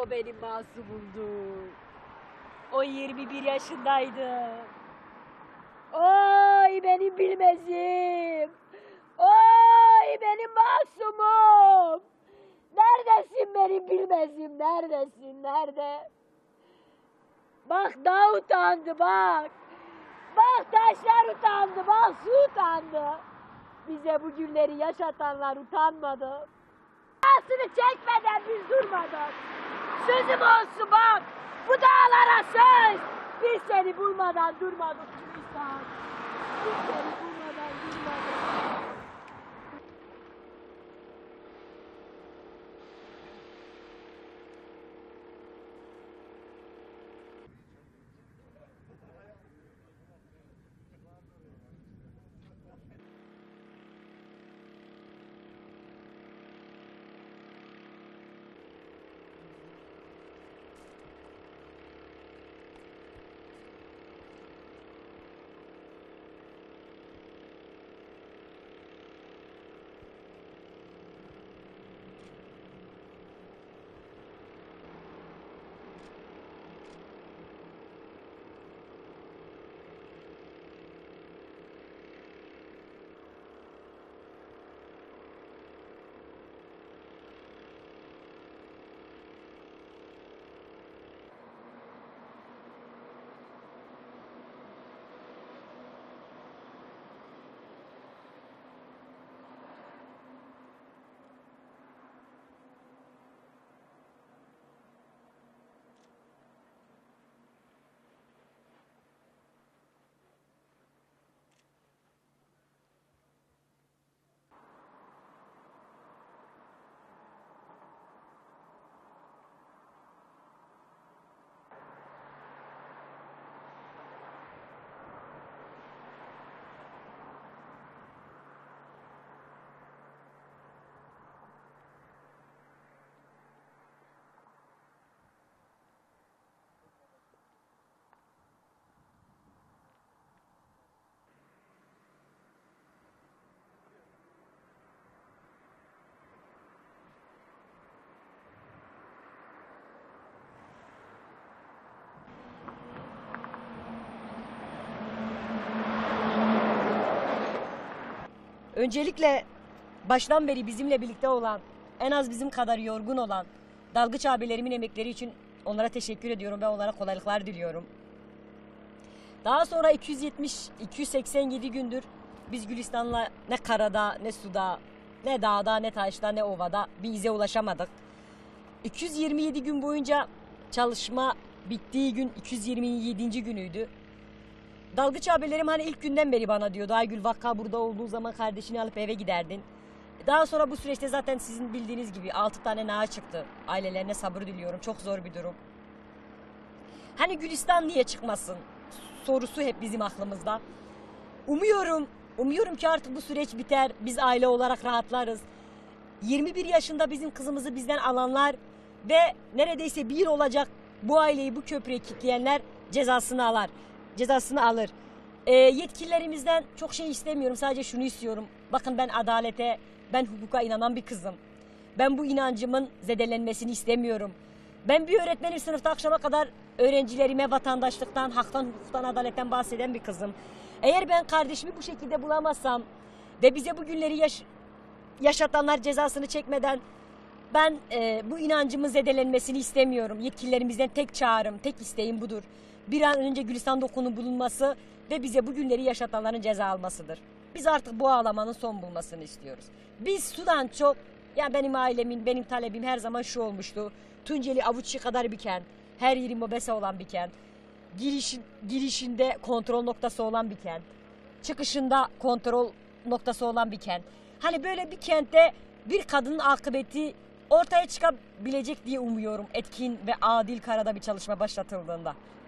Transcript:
o benim masumumdu. O 21 yaşındaydı. Oy benim bilmezim. Oy benim masumum. Neredesin benim bilmezim? Neredesin? Nerede? Bak dağ utandı bak. Bak taşlar utandı. Bak su utandı. Bize bu günleri yaşatanlar utanmadı. Aslını çekmeden biz durmadık. Sözüm olsun bak. Bu dağlara söz. Biz seni bulmadan durmadık Gülistan. Biz seni bulmadan durmadık. Öncelikle baştan beri bizimle birlikte olan, en az bizim kadar yorgun olan dalgıç abilerimin emekleri için onlara teşekkür ediyorum ve onlara kolaylıklar diliyorum. Daha sonra 287 gündür biz Gülistan'la ne karada, ne suda, ne dağda, ne taşta, ne ovada bir ize ulaşamadık. 227 gün boyunca çalışma bittiği gün 227. günüydü. Dalgıç abilerim hani ilk günden beri bana diyordu, Aygül vaka burada olduğu zaman kardeşini alıp eve giderdin. Daha sonra bu süreçte zaten sizin bildiğiniz gibi 6 tane nağa çıktı. Ailelerine sabır diliyorum. Çok zor bir durum. Hani Gülistan niye çıkmasın sorusu hep bizim aklımızda. Umuyorum ki artık bu süreç biter. Biz aile olarak rahatlarız. 21 yaşında bizim kızımızı bizden alanlar ve neredeyse bir yıl olacak bu aileyi bu köprüye kilitleyenler cezasını alır. Yetkililerimizden çok şey istemiyorum. Sadece şunu istiyorum. Bakın ben adalete, ben hukuka inanan bir kızım. Ben bu inancımın zedelenmesini istemiyorum. Ben bir öğretmenim, sınıfta akşama kadar öğrencilerime vatandaşlıktan, haktan, hukuktan, adaletten bahseden bir kızım. Eğer ben kardeşimi bu şekilde bulamazsam ve bize bu günleri yaşatanlar cezasını çekmeden ben bu inancımın zedelenmesini istemiyorum. Yetkililerimizden tek çağrım, tek isteğim budur. Bir an önce Gülistan'da okulun bulunması ve bize bu günleri yaşatanların ceza almasıdır. Biz artık bu ağlamanın son bulmasını istiyoruz. Biz sudan çok, yani benim ailemin, benim talebim her zaman şu olmuştu. Tunceli avuç içi kadar bir kent, her yeri mobese olan bir kent. Girişinde kontrol noktası olan bir kent. Çıkışında kontrol noktası olan bir kent. Hani böyle bir kentte bir kadının akıbeti ortaya çıkabilecek diye umuyorum etkin ve adil karada bir çalışma başlatıldığında.